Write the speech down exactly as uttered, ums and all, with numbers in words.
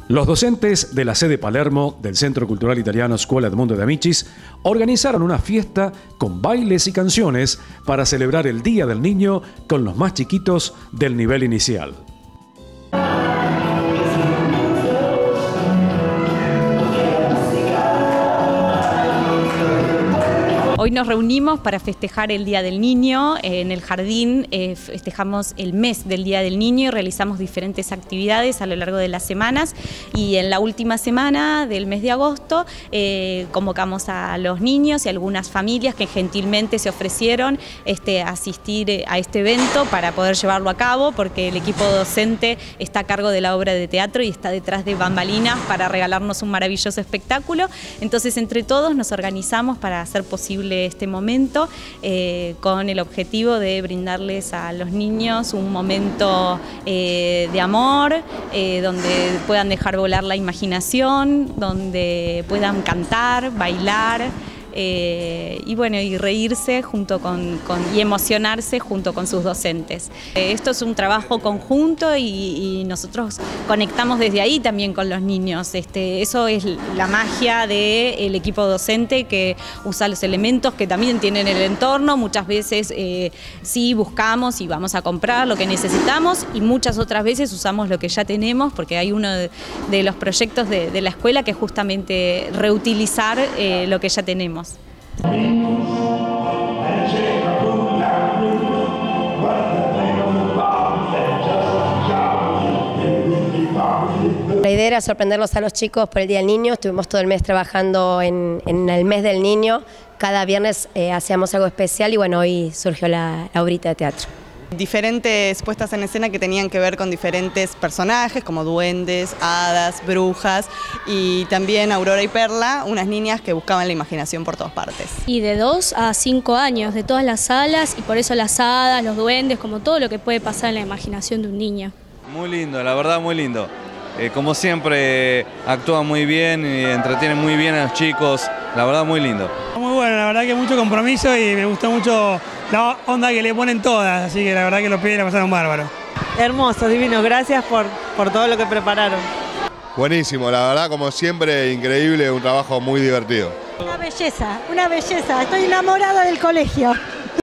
Los docentes de la sede Palermo del Centro Cultural Italiano Scuola Edmondo de Amicis organizaron una fiesta con bailes y canciones para celebrar el Día del Niño con los más chiquitos del nivel inicial. Hoy nos reunimos para festejar el Día del Niño. En el jardín eh, festejamos el mes del Día del Niño y realizamos diferentes actividades a lo largo de las semanas. Y en la última semana del mes de agosto eh, convocamos a los niños y algunas familias que gentilmente se ofrecieron este, a asistir a este evento para poder llevarlo a cabo, porque el equipo docente está a cargo de la obra de teatro y está detrás de bambalinas para regalarnos un maravilloso espectáculo. Entonces, entre todos nos organizamos para hacer posible este momento eh, con el objetivo de brindarles a los niños un momento eh, de amor, eh, donde puedan dejar volar la imaginación, donde puedan cantar, bailar eh, y bueno, y reírse junto con, con, y emocionarse junto con sus docentes. Eh, esto es un trabajo conjunto y, y nosotros conectamos desde ahí también con los niños. Este, eso es la magia del equipo docente, que usa los elementos que también tienen el entorno. Muchas veces eh, sí buscamos y vamos a comprar lo que necesitamos, y muchas otras veces usamos lo que ya tenemos, porque hay uno de, de los proyectos de, de la escuela que es justamente reutilizar eh, lo que ya tenemos. La idea era sorprenderlos a los chicos por el Día del Niño. Estuvimos todo el mes trabajando en, en el mes del niño. Cada viernes eh, hacíamos algo especial y bueno, hoy surgió la, la obrita de teatro. Diferentes puestas en escena que tenían que ver con diferentes personajes como duendes, hadas, brujas, y también Aurora y Perla, unas niñas que buscaban la imaginación por todas partes. Y de dos a cinco años, de todas las salas, y por eso las hadas, los duendes, como todo lo que puede pasar en la imaginación de un niño. Muy lindo, la verdad muy lindo. Eh, como siempre, actúan muy bien y entretienen muy bien a los chicos, la verdad muy lindo. Muy bueno, la verdad que mucho compromiso y me gustó mucho la onda que le ponen todas, así que la verdad que los pibes la pasaron bárbaro. Hermoso, divino, gracias por, por todo lo que prepararon. Buenísimo, la verdad como siempre increíble, un trabajo muy divertido. Una belleza, una belleza, estoy enamorada del colegio.